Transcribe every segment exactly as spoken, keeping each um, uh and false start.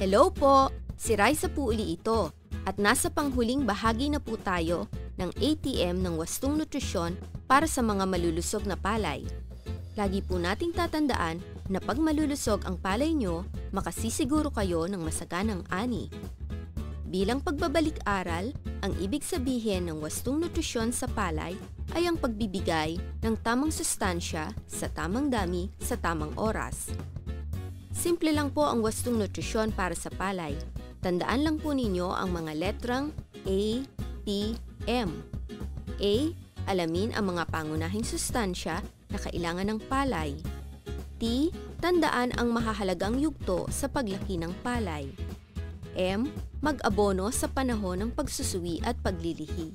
Hello po! Si Raisa po uli ito at nasa panghuling bahagi na po tayo ng A T M ng Wastong Nutrisyon para sa mga malulusog na palay. Lagi po nating tatandaan na pag malulusog ang palay nyo, makasisiguro kayo ng masaganang ani. Bilang pagbabalik-aral, ang ibig sabihin ng wastong nutrisyon sa palay ay ang pagbibigay ng tamang sustansya sa tamang dami sa tamang oras. Simple lang po ang wastong nutrisyon para sa palay. Tandaan lang po ninyo ang mga letrang A, T, M. A, alamin ang mga pangunahing sustansya na kailangan ng palay. T, tandaan ang mahahalagang yugto sa paglaki ng palay. M, mag-abono sa panahon ng pagsusuwi at paglilihi.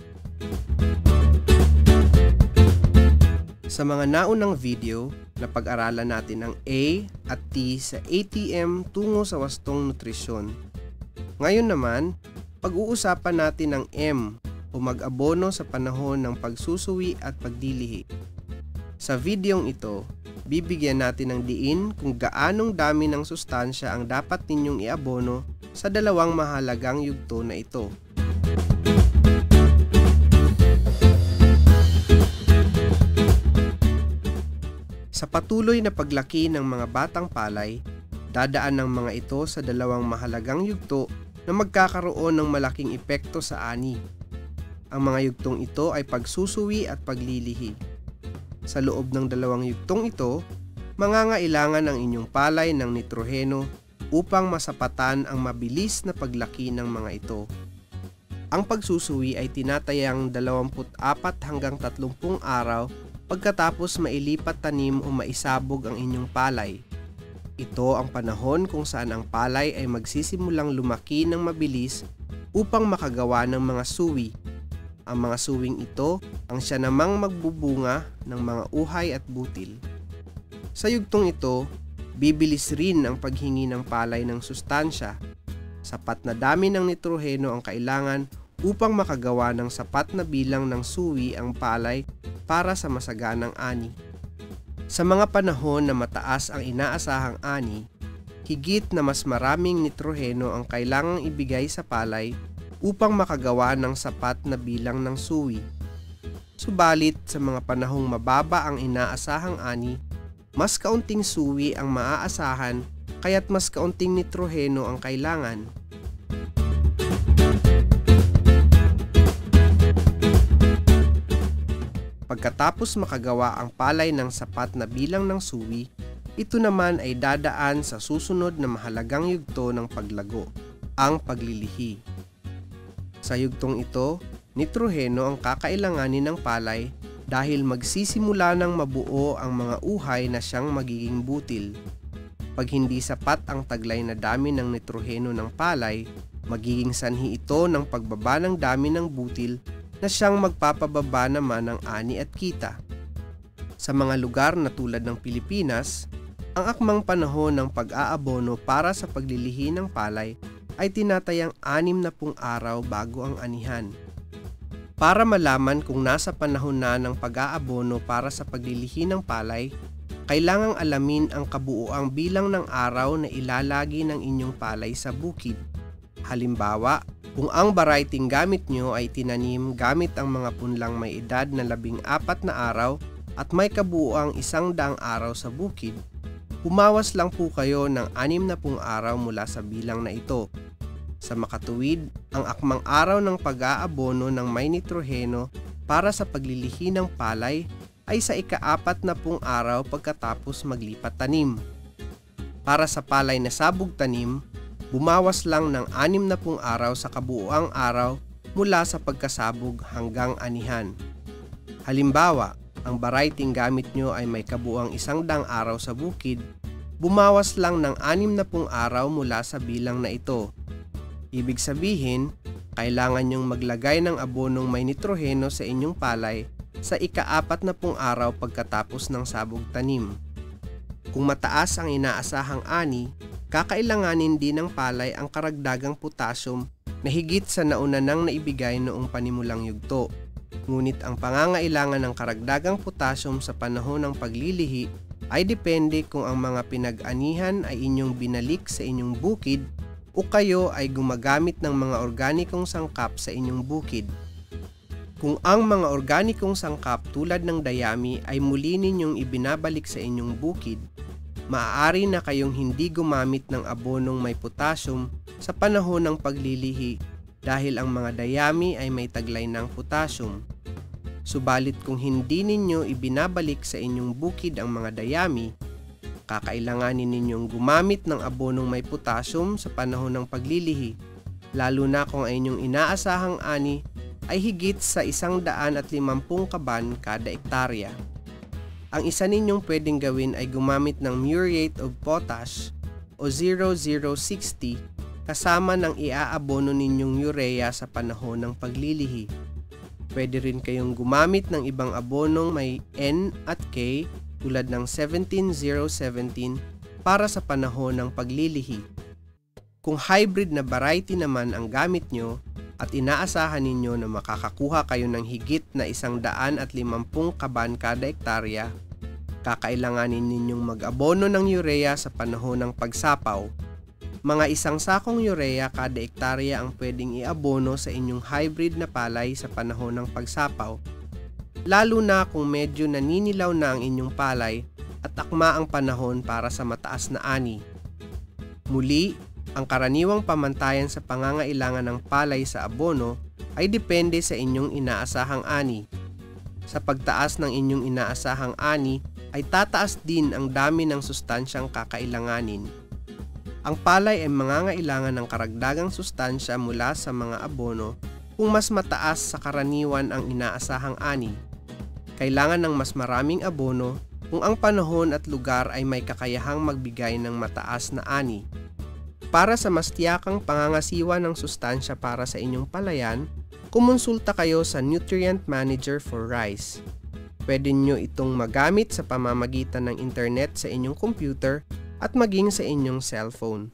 Sa mga naunang video, napag-aralan natin ang A at T sa A T M tungo sa wastong nutrisyon. Ngayon naman, pag-uusapan natin ang M o mag-abono sa panahon ng pagsusuwi at paglilihi. Sa videong ito, bibigyan natin ng diin kung gaanong dami ng sustansya ang dapat ninyong iabono sa dalawang mahalagang yugto na ito. Sa patuloy na paglaki ng mga batang palay, dadaan ng mga ito sa dalawang mahalagang yugto na magkakaroon ng malaking epekto sa ani. Ang mga yugtong ito ay pagsusuwi at paglilihi. Sa loob ng dalawang yugtong ito, mangangailangan ang inyong palay ng nitroheno upang masapatan ang mabilis na paglaki ng mga ito. Ang pagsusuwi ay tinatayang dalawampu't apat hanggang tatlumpung araw pagkatapos mailipat tanim o maisabog ang inyong palay. Ito ang panahon kung saan ang palay ay magsisimulang lumaki ng mabilis upang makagawa ng mga suwi. Ang mga suwing ito ang siya namang magbubunga ng mga uhay at butil. Sa yugtong ito, bibilis rin ang paghingi ng palay ng sustansya. Sapat na dami ng nitroheno ang kailangan upang makagawa ng sapat na bilang ng suwi ang palay para sa masaganang ani. Sa mga panahon na mataas ang inaasahang ani, higit na mas maraming nitroheno ang kailangang ibigay sa palay upang makagawa ng sapat na bilang ng suwi. Subalit sa mga panahong mababa ang inaasahang ani, mas kaunting suwi ang maaasahan kaya't mas kaunting nitroheno ang kailangan. Pagkatapos makagawa ang palay ng sapat na bilang ng suwi, ito naman ay dadaan sa susunod na mahalagang yugto ng paglago, ang paglilihi. Sa yugtong ito, nitroheno ang kakailanganin ng palay dahil magsisimula ng mabuo ang mga uhay na siyang magiging butil. Pag hindi sapat ang taglay na dami ng nitroheno ng palay, magiging sanhi ito ng pagbaba ng dami ng butil na siyang magpapababa naman ng ani at kita. Sa mga lugar na tulad ng Pilipinas, ang akmang panahon ng pag-aabono para sa paglilihi ng palay ay tinatayang anim na pung araw bago ang anihan. Para malaman kung nasa panahon na ng pag-aabono para sa paglilihi ng palay, kailangang alamin ang kabuuang bilang ng araw na ilalagi ng inyong palay sa bukid. Halimbawa, kung ang varietyng gamit nyo ay tinanim gamit ang mga punlang may edad na labing apat na araw at may kabuuang isang daang araw sa bukid, humawas lang po kayo ng anim na pung araw mula sa bilang na ito. Sa makatuwid, ang akmang araw ng pag-aabono ng may nitroheno para sa paglilihi ng palay ay sa ika-apat na pung araw pagkatapos maglipat tanim. Para sa palay na sabog tanim, bumawas lang ng anim na pung araw sa kabuuang araw mula sa pagkasabog hanggang anihan. Halimbawa, ang varietyng gamit nyo ay may kabuuang isang daang araw sa bukid, bumawas lang ng anim na pung araw mula sa bilang na ito. Ibig sabihin, kailangan nyong maglagay ng abonong may nitroheno sa inyong palay sa ika-apat na pung araw pagkatapos ng sabog tanim. Kung mataas ang inaasahang ani, kakailanganin din ng palay ang karagdagang potassium na higit sa nauna nang naibigay noong panimulang yugto. Ngunit ang pangangailangan ng karagdagang potassium sa panahon ng paglilihi ay depende kung ang mga pinag-anihan ay inyong binalik sa inyong bukid o kayo ay gumagamit ng mga organikong sangkap sa inyong bukid. Kung ang mga organikong sangkap tulad ng dayami ay muli ninyong ibinabalik sa inyong bukid, maaari na kayong hindi gumamit ng abonong may potassium sa panahon ng paglilihi dahil ang mga dayami ay may taglay ng potassium. Subalit kung hindi ninyo ibinabalik sa inyong bukid ang mga dayami, kakailanganin ninyong gumamit ng abonong may potassium sa panahon ng paglilihi, lalo na kung ang inyong inaasahang ani ay higit sa isang daan at limampung kaban kada ektarya. Ang isa ninyong pwedeng gawin ay gumamit ng muriate of potash o zero zero sixty kasama ng iaabono ninyong urea sa panahon ng paglilihi. Pwede rin kayong gumamit ng ibang abonong may N at K tulad ng seventeen zero seventeen para sa panahon ng paglilihi. Kung hybrid na variety naman ang gamit nyo at inaasahan ninyo na makakakuha kayo ng higit na isang daan at limampung kaban kada ektarya, kakailanganin ninyong mag-abono ng urea sa panahon ng pagsapaw. Mga isang sakong urea kada ektarya ang pwedeng iabono sa inyong hybrid na palay sa panahon ng pagsapaw, lalo na kung medyo naninilaw na ang inyong palay at akma ang panahon para sa mataas na ani. Muli, ang karaniwang pamantayan sa pangangailangan ng palay sa abono ay depende sa inyong inaasahang ani. Sa pagtaas ng inyong inaasahang ani ay tataas din ang dami ng sustansyang kakailanganin. Ang palay ay mangangailangan ng karagdagang sustansya mula sa mga abono kung mas mataas sa karaniwan ang inaasahang ani. Kailangan ng mas maraming abono kung ang panahon at lugar ay may kakayahang magbigay ng mataas na ani. Para sa mas tiyakang pangangasiwa ng sustansya para sa inyong palayan, kumonsulta kayo sa Nutrient Manager for Rice. Pwede nyo itong magamit sa pamamagitan ng internet sa inyong computer at maging sa inyong cellphone.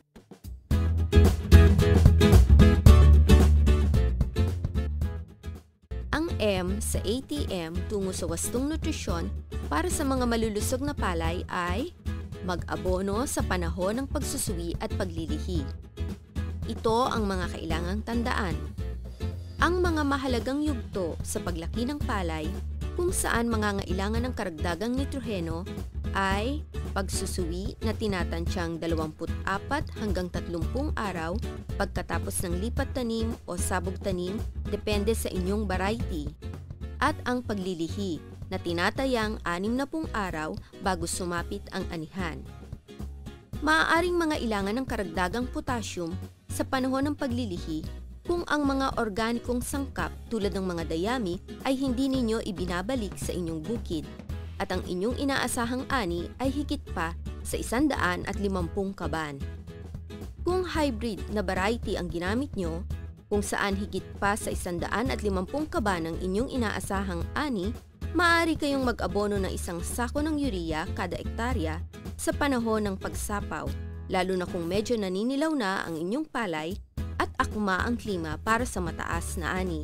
Ang M sa A T M tungo sa wastong nutrisyon para sa mga malulusog na palay ay mag-abono sa panahon ng pagsusui at paglilihi. Ito ang mga kailangang tandaan. Ang mga mahalagang yugto sa paglaki ng palay kung saan mangangailangan ng karagdagang nitroheno ay pagsusui na tinatansyang dalawampu't apat hanggang tatlumpung araw pagkatapos ng lipat tanim o sabog tanim depende sa inyong variety, at ang paglilihi na tinatayang anim na pung araw bago sumapit ang anihan. Maaaring mga ilangan ng karagdagang potassium sa panahon ng paglilihi kung ang mga organikong sangkap tulad ng mga dayami ay hindi ninyo ibinabalik sa inyong bukid at ang inyong inaasahang ani ay higit pa sa isandaan at limampung kaban. Kung hybrid na variety ang ginamit nyo, kung saan higit pa sa isandaan at limampung kaban ang inyong inaasahang ani, maaari kayong mag-abono ng isang sako ng urea kada ektarya sa panahon ng pagsapaw, lalo na kung medyo naninilaw na ang inyong palay at akma ang klima para sa mataas na ani.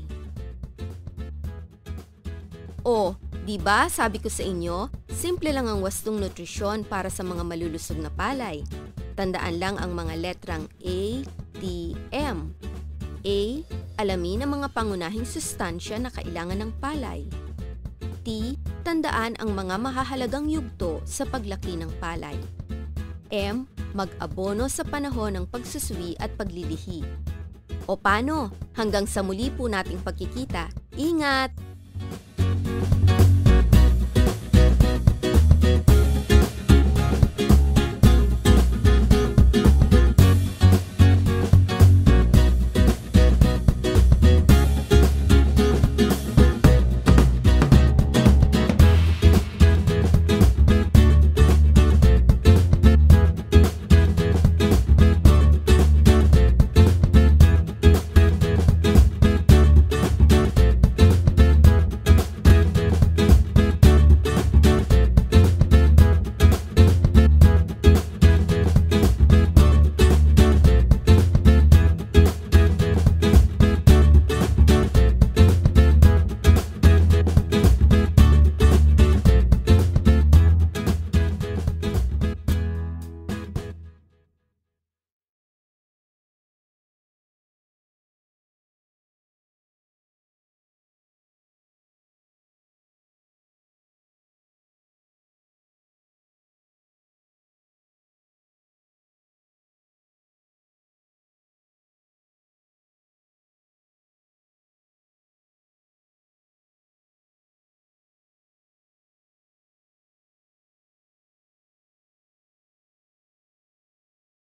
O, di ba sabi ko sa inyo, simple lang ang wastong nutrisyon para sa mga malulusog na palay. Tandaan lang ang mga letrang A, T, M. A, alamin ang mga pangunahing sustansya na kailangan ng palay. T, tandaan ang mga mahahalagang yugto sa paglaki ng palay. M, mag-abono sa panahon ng pagsusui at paglilihi. O paano? Hanggang sa muli po nating pagkikita. Ingat!